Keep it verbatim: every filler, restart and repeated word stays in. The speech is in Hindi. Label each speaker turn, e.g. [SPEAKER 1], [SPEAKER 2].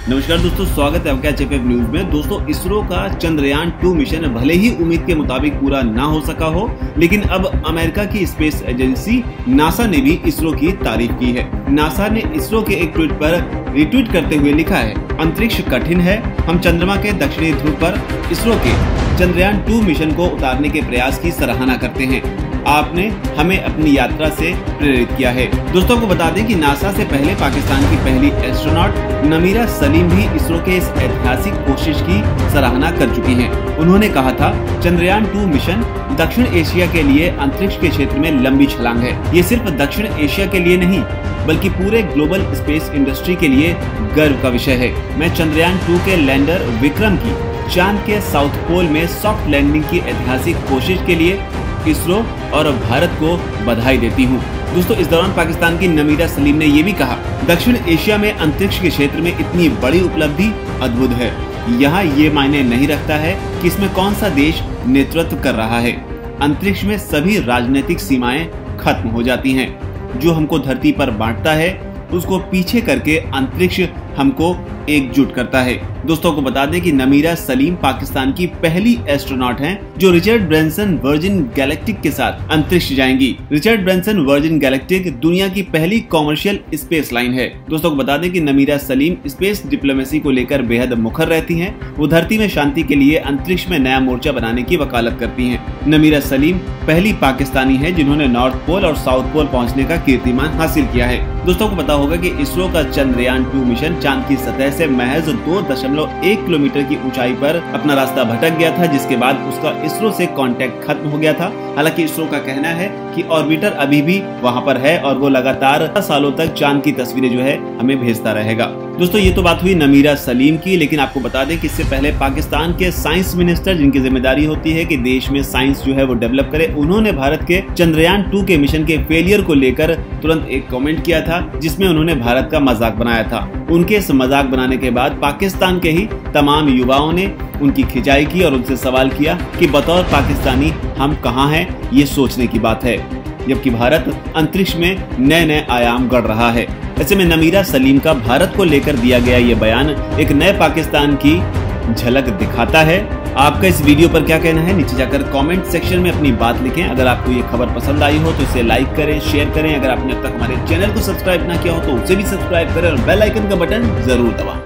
[SPEAKER 1] नमस्कार दोस्तों, स्वागत है आपका एच एफ एफ न्यूज में। दोस्तों, इसरो का चंद्रयान टू मिशन भले ही उम्मीद के मुताबिक पूरा ना हो सका हो, लेकिन अब अमेरिका की स्पेस एजेंसी नासा ने भी इसरो की तारीफ की है। नासा ने इसरो के एक ट्वीट पर रिट्वीट करते हुए लिखा है, अंतरिक्ष कठिन है, हम चंद्रमा के दक्षिणी ध्रुव पर इसरो के चंद्रयान टू मिशन को उतारने के प्रयास की सराहना करते हैं। आपने हमें अपनी यात्रा से प्रेरित किया है। दोस्तों को बता दें कि नासा से पहले पाकिस्तान की पहली एस्ट्रोनॉट नमीरा सलीम भी इसरो के इस ऐतिहासिक कोशिश की सराहना कर चुकी हैं। उन्होंने कहा था, चंद्रयान टू मिशन दक्षिण एशिया के लिए अंतरिक्ष के क्षेत्र में लंबी छलांग है। ये सिर्फ दक्षिण एशिया के लिए नहीं, बल्कि पूरे ग्लोबल स्पेस इंडस्ट्री के लिए गर्व का विषय है। मैं चंद्रयान टू के लैंडर विक्रम की चांद के साउथ पोल में सॉफ्ट लैंडिंग की ऐतिहासिक कोशिश के लिए इसरो और भारत को बधाई देती हूँ। दोस्तों, इस दौरान पाकिस्तान की नमीरा सलीम ने ये भी कहा, दक्षिण एशिया में अंतरिक्ष के क्षेत्र में इतनी बड़ी उपलब्धि अद्भुत है। यहाँ ये मायने नहीं रखता है कि इसमें कौन सा देश नेतृत्व कर रहा है। अंतरिक्ष में सभी राजनीतिक सीमाएं खत्म हो जाती हैं। जो हमको धरती पर बांटता है, उसको पीछे करके अंतरिक्ष हमको एकजुट करता है। दोस्तों को बता दें कि नमीरा सलीम पाकिस्तान की पहली एस्ट्रोनॉट हैं जो रिचर्ड ब्रैंसन वर्जिन गैलेक्टिक के साथ अंतरिक्ष जाएंगी। रिचर्ड ब्रैंसन वर्जिन गैलेक्टिक दुनिया की पहली कॉमर्शियल स्पेस लाइन है। दोस्तों को बता दें कि नमीरा सलीम स्पेस डिप्लोमेसी को लेकर बेहद मुखर रहती हैं। वो धरती में शांति के लिए अंतरिक्ष में नया मोर्चा बनाने की वकालत करती हैं। नमीरा सलीम पहली पाकिस्तानी है जिन्होंने नॉर्थ पोल और साउथ पोल पहुँचने का कीर्तिमान हासिल किया है। दोस्तों को पता होगा कि इसरो का चंद्रयान टू मिशन चांद की सतह से महज दो दशमलव एक किलोमीटर की ऊंचाई पर अपना रास्ता भटक गया था, जिसके बाद उसका इसरो से कांटेक्ट खत्म हो गया था। हालांकि इसरो का कहना है कि ऑर्बिटर अभी भी वहां पर है और वो लगातार सालों तक चांद की तस्वीरें जो है हमें भेजता रहेगा। दोस्तों, ये तो बात हुई नमीरा सलीम की, लेकिन आपको बता दें कि इससे पहले पाकिस्तान के साइंस मिनिस्टर, जिनकी जिम्मेदारी होती है कि देश में साइंस जो है वो डेवलप करे, उन्होंने भारत के चंद्रयान टू के मिशन के फेलियर को लेकर तुरंत एक कमेंट किया था, जिसमें उन्होंने भारत का मजाक बनाया था। उनके इस मजाक बनाने के बाद पाकिस्तान के ही तमाम युवाओं ने उनकी खिंचाई की और उनसे सवाल किया कि बतौर पाकिस्तानी हम कहाँ हैं, ये सोचने की बात है, जबकि भारत अंतरिक्ष में नए नए आयाम गढ़ रहा है। ऐसे में नमीरा सलीम का भारत को लेकर दिया गया ये बयान एक नए पाकिस्तान की झलक दिखाता है। आपका इस वीडियो पर क्या कहना है, नीचे जाकर कमेंट सेक्शन में अपनी बात लिखें। अगर आपको ये खबर पसंद आई हो तो इसे लाइक करें, शेयर करें। अगर आपने अब तक हमारे चैनल को सब्सक्राइब ना किया हो तो उसे भी सब्सक्राइब करें और बेल आइकन का बटन जरूर दबाएं।